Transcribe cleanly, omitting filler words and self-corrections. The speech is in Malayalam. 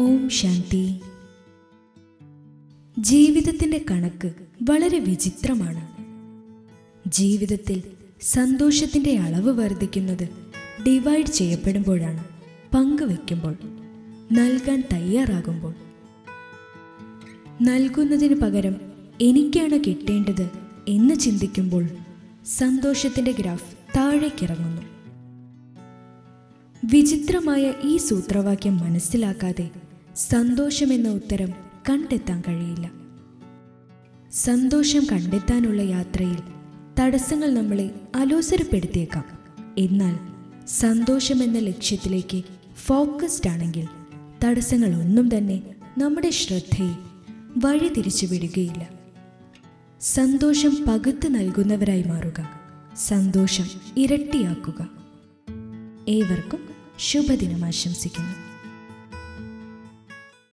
ഓം ശാന്തി. ജീവിതത്തിൻ്റെ കണക്ക് വളരെ വിചിത്രമാണ്. ജീവിതത്തിൽ സന്തോഷത്തിൻ്റെ അളവ് വർദ്ധിക്കുന്നത് ഡിവൈഡ് ചെയ്യപ്പെടുമ്പോഴാണ്, പങ്കുവെക്കുമ്പോൾ, നൽകാൻ തയ്യാറാകുമ്പോൾ. നൽകുന്നതിന് പകരം എനിക്കാണ് കിട്ടേണ്ടത് എന്ന് ചിന്തിക്കുമ്പോൾ സന്തോഷത്തിൻ്റെ ഗ്രാഫ് താഴേക്കിറങ്ങുന്നു. വിചിത്രമായ ഈ സൂത്രവാക്യം മനസ്സിലാക്കാതെ സന്തോഷമെന്ന ഉത്തരം കണ്ടെത്താൻ കഴിയില്ല. സന്തോഷം കണ്ടെത്താനുള്ള യാത്രയിൽ തടസ്സങ്ങൾ നമ്മളെ അലോസരപ്പെടുത്തിയേക്കാം. എന്നാൽ സന്തോഷമെന്ന ലക്ഷ്യത്തിലേക്ക് ഫോക്കസ്ഡ് ആണെങ്കിൽ തടസ്സങ്ങൾ ഒന്നും തന്നെ നമ്മുടെ ശ്രദ്ധയെ വഴിതിരിച്ചു വിടുകയില്ല. സന്തോഷം പകുത്ത് നൽകുന്നവരായി മാറുക, സന്തോഷം ഇരട്ടിയാക്കുക. ഏവർക്കും ശുഭദിനം ആശംസിക്കുന്നു.